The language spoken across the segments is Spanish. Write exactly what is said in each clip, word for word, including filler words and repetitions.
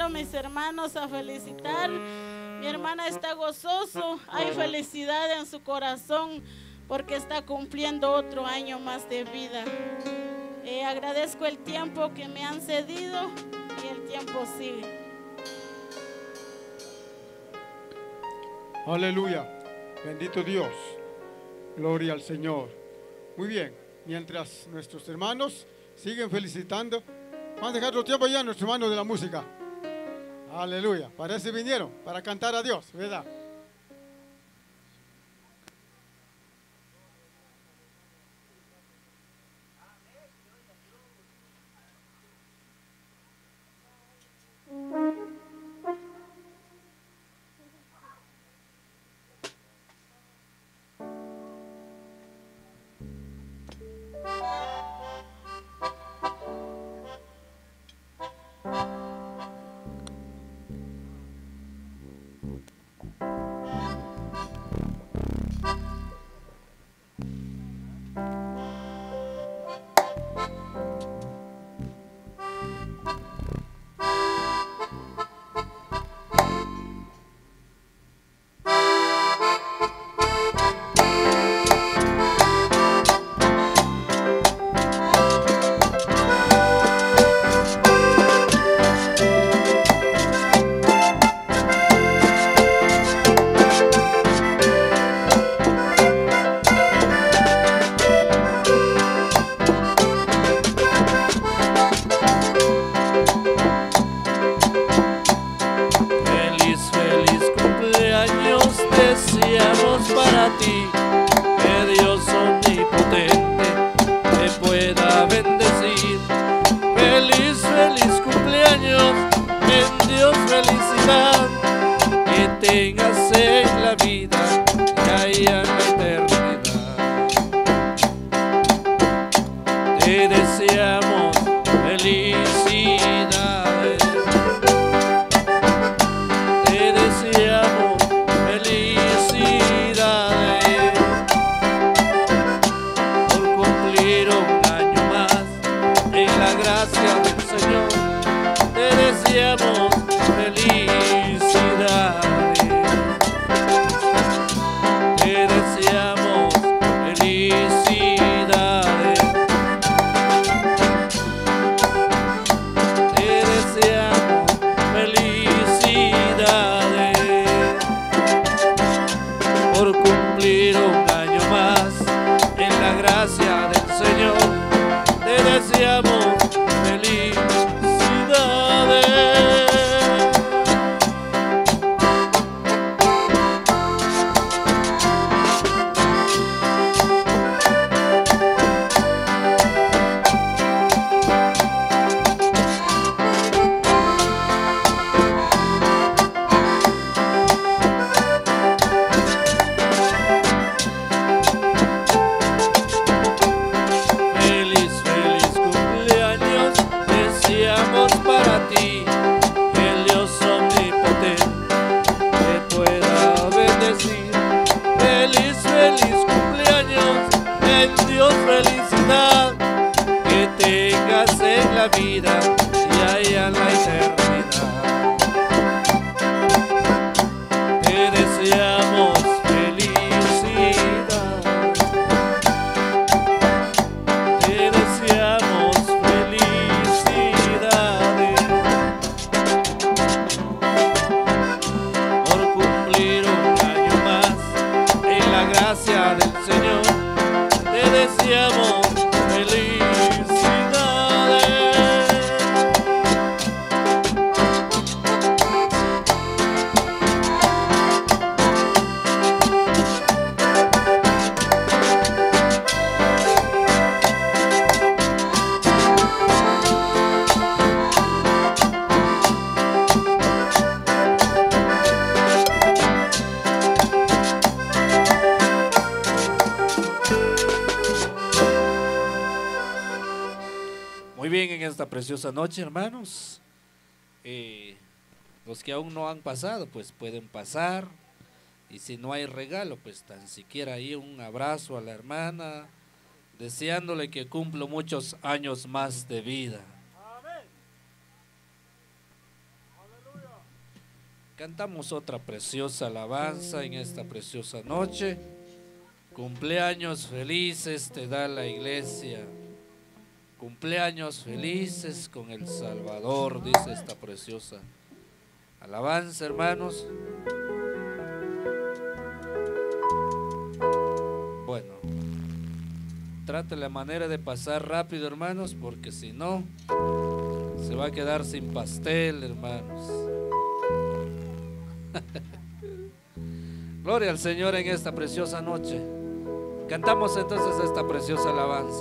a mis hermanos a felicitar. Mi hermana está gozoso, hay felicidad en su corazón porque está cumpliendo otro año más de vida. Eh, agradezco el tiempo que me han cedido y el tiempo sigue. Aleluya, bendito Dios, gloria al Señor. Muy bien, mientras nuestros hermanos siguen felicitando, vamos a dejar otro tiempo ya a nuestros hermanos de la música. Aleluya, parece que vinieron para cantar a Dios, ¿verdad? Preciosa noche, hermanos. Eh, los que aún no han pasado, pues pueden pasar. Y si no hay regalo, pues tan siquiera ahí un abrazo a la hermana, deseándole que cumpla muchos años más de vida. Amén. Cantamos otra preciosa alabanza en esta preciosa noche. Cumpleaños felices te da la iglesia. Cumpleaños felices con el Salvador, dice esta preciosa alabanza, hermanos. Bueno, trate la manera de pasar rápido, hermanos, porque si no, se va a quedar sin pastel, hermanos. Gloria al Señor en esta preciosa noche. Cantamos entonces esta preciosa alabanza.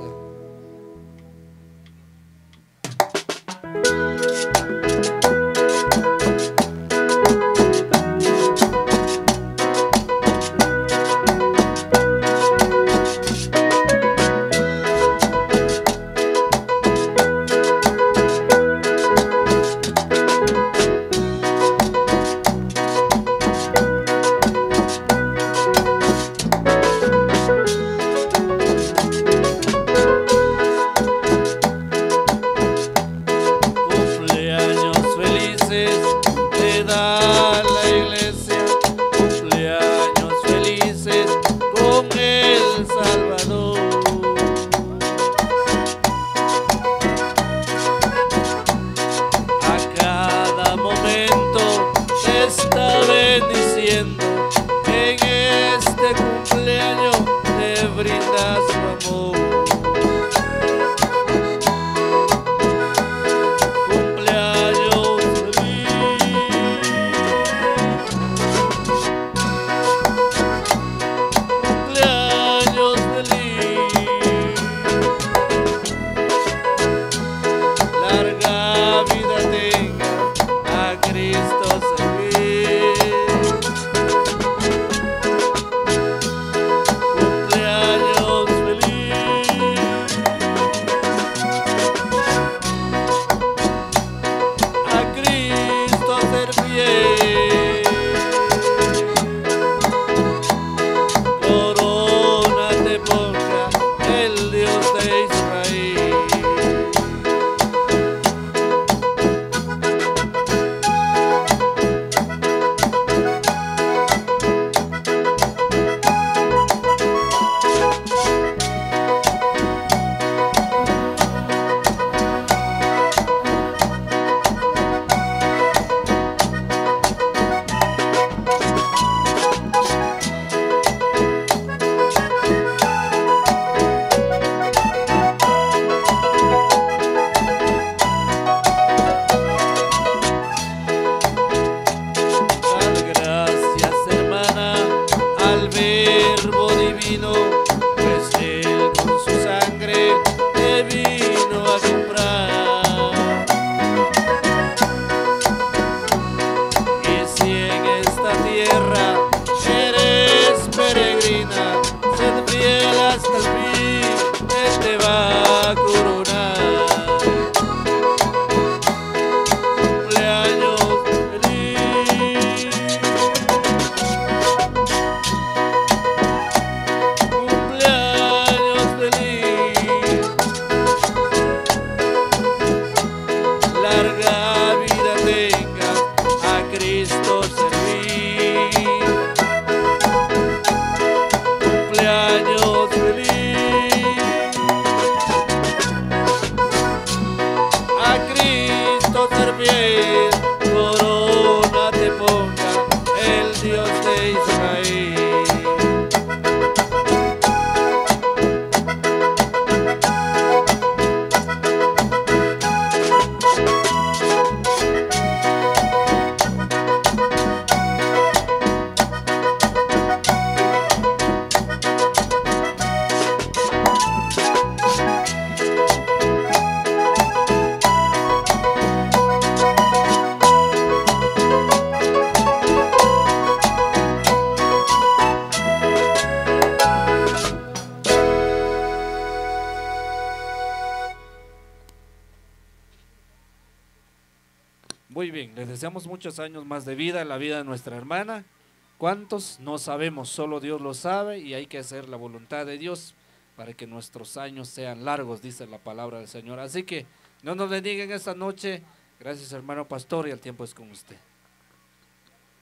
Muy bien, les deseamos muchos años más de vida en la vida de nuestra hermana. ¿Cuántos? No sabemos, solo Dios lo sabe y hay que hacer la voluntad de Dios para que nuestros años sean largos, dice la palabra del Señor. Así que no nos bendigan esta noche. Gracias, hermano pastor, y el tiempo es con usted.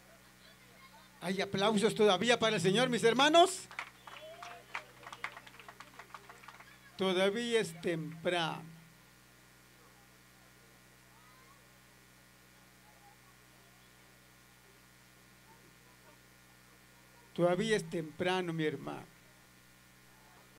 ¿Hay aplausos todavía para el Señor, mis hermanos? Todavía es temprano. Todavía es temprano, mi hermano.